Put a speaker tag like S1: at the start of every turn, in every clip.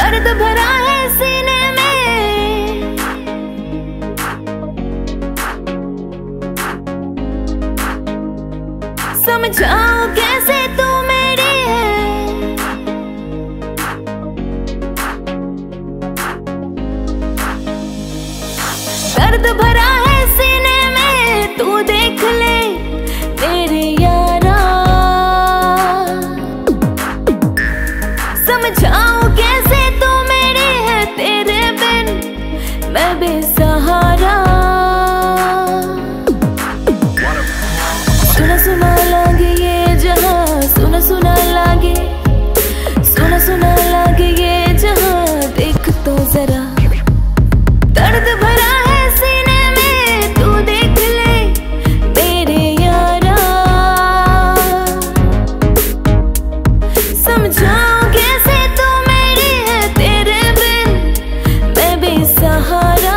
S1: दर्द भरा है सीने में, समझाओ कैसे तू मेरी है। दर्द भरा है सीने में, तू देख ले मेरे यारा, समझाओ कैसे तू मेरी है, तेरे बिन मैं बेसहारा। सुना सुना लागे ये जहां, सुना सुना लागे, सुना सुना लागे ये जहां, देख तो जरा दर्द भरा है सीने में, तू देख ले मेरे यारा, समझाओ कैसे तू मेरी है, तेरे बिन मैं बेसहारा।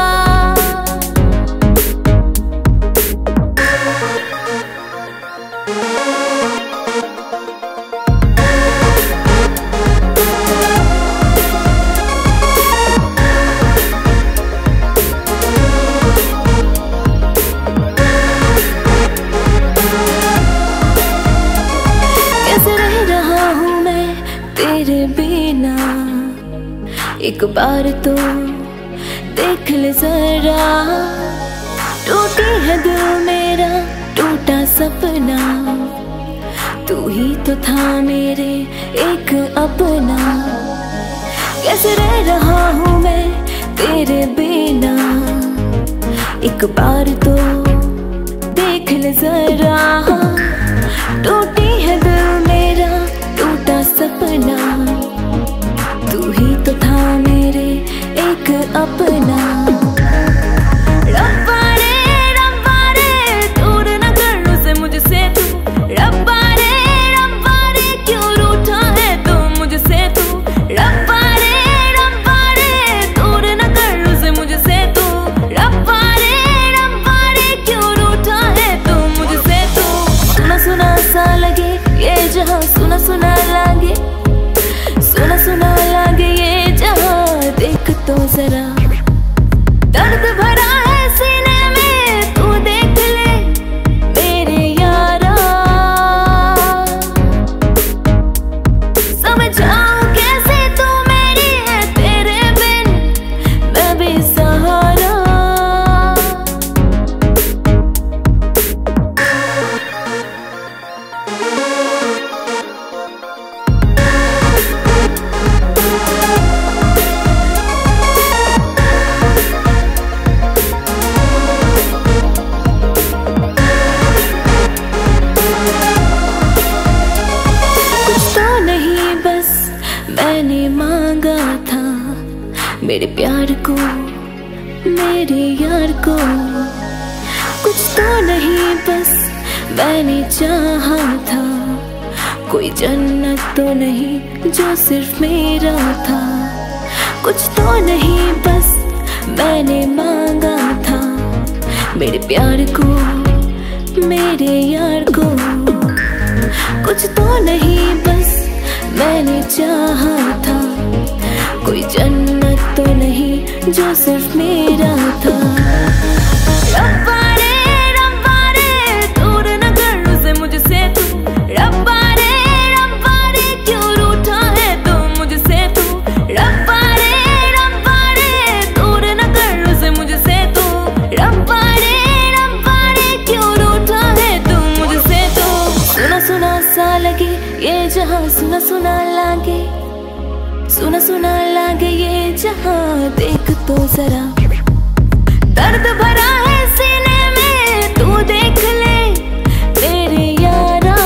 S1: तेरे बिना एक बार तो देख ले जरा, टूटी है दिल मेरा टूटा सपना, तू ही तो था मेरे एक अपना। कैसे रह रहा हूँ मैं तेरे बिना, एक बार तो देख ले जरा, टूटी है दिल मेरा टूटा सपना, तू ही तो था मेरे एक अपना। रब्बा रे दूर न कर उसे मुझसे तू, रब्बा रे क्यों रूठा है तू मुझसे तू, रब्बा रे दूर न कर उसे मुझसे तू, रब्बा रे क्यों रूठा है तू मुझसे तू। सुना सुना सा लगे ये जहां, सुना सुना लागे, सुना सुना लागे ये जहां, देख तो जरा दर्द भरा है सीने में, तू देख ले मेरे यारा, समझाओ कैसे तू मेरी है, तेरे बिन मैं बेसहारा। मैंने मांगा था मेरे प्यार को, मेरे यार को, कुछ तो नहीं बस मैंने चाहा था, कोई जन्नत तो नहीं जो सिर्फ मेरा था। कुछ तो नहीं बस मैंने मांगा था मेरे प्यार को, मेरे यार को, कुछ तो नहीं बस मैंने चाहा था, कोई जन्नत तो नहीं जो सिर्फ मेरा था। रब्बा रे दूर न कर उसे मुझसे तू, रब्बा रे क्यों रूठा है तू मुझसे तू, रब्बा रे दूर न कर उसे मुझसे तू, रब्बा रे क्यों रूठा है तू मुझसे तू। सुना सुना सा लगे ये जहां, सुना सुना लागे, सुना सुना लागे ये जहां, देख तो जरा दर्द भरा है सीने में, तू देख ले मेरे यारा,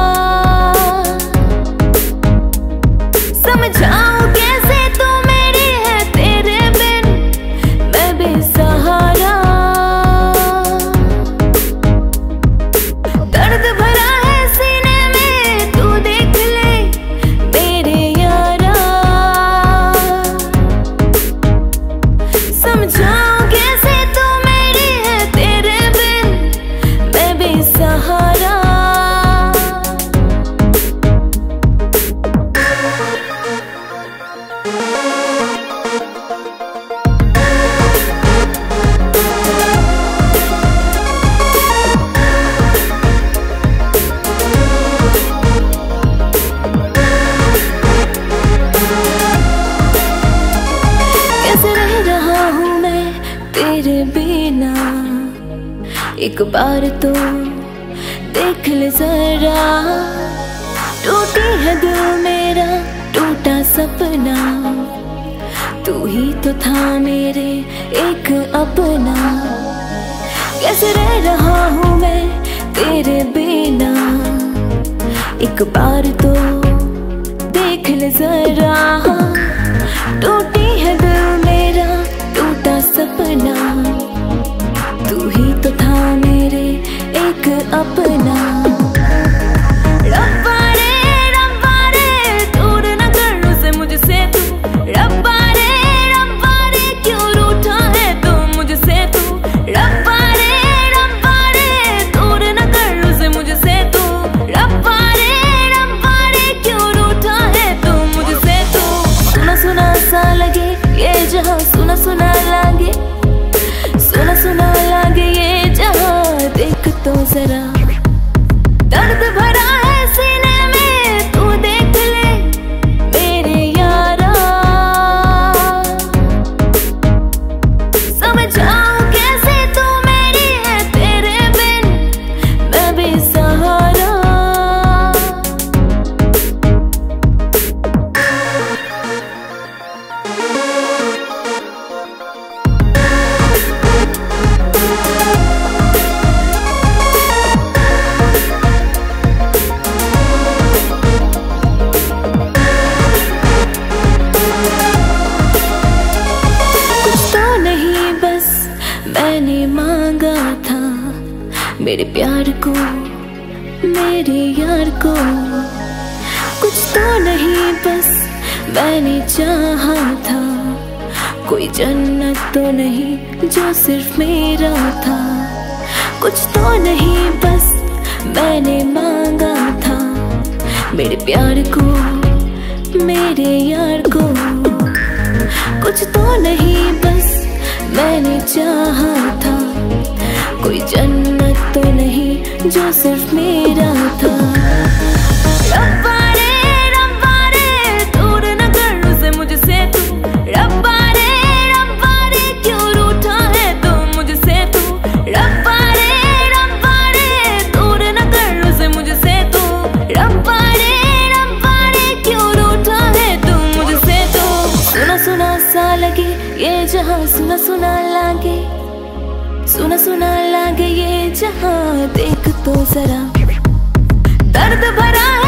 S1: समझाओ कैसे तू मेरी है, तेरे बिन मैं बेसहारा। दर्द भरा है सीने में, तू देख ले मेरे यारा, समझाओ कैसे तू मेरी एक बार तो देख ले जरा, टूटी है दिल मेरा टूटा सपना, तू ही तो था मेरे एक अपना। कैसे रह रहा हूँ मैं तेरे बिना, एक बार तो देख ले जरा, टूटी है दिल मेरा टूटा सपना, तू ही तो था मेरे एक अपना। रब्बा रे दूर न कर उसे मुझसे तू, रब्बा रे क्यों रूठा है तू मुझसे तू, रब्बा रे दूर न कर उसे मुझसे तू, रब्बा रे क्यों रूठा है तू मुझसे तू। सुना सुना सा लगे ये जहां, सुना सुना लगे, सुना सुना लगे ये जहां, देख तो जरा दर्द भरा है सीने में, तू देख ले मेरे यारा, समझाऊं कैसे तू मेरी है तेरे बिन मैं बेसहारा। मैंने मांगा था मेरे प्यार को, मेरे यार को, कुछ तो नहीं बस मैंने चाहा था, कोई जन्नत तो नहीं जो सिर्फ मेरा था, कुछ तो नहीं बस मैंने मांगा था मेरे प्यार को, मेरे यार को, कुछ तो नहीं बस मैंने चाहा था, कोई जन्नत तो नहीं जो सिर्फ मेरा था। रब्बा रे दूर न कर उसे मुझसे तू, रब्बा रे क्यों रूठा है तू मुझसे तू, रब्बा रे दूर न कर उसे मुझसे तू, रब्बा रे क्यों रूठा है तू मुझसे तू। सुना सुना सा लगे ये जहां, सुना सुना लागे, सुना सुना लागे ये जहां, देख तो जरा दर्द भरा है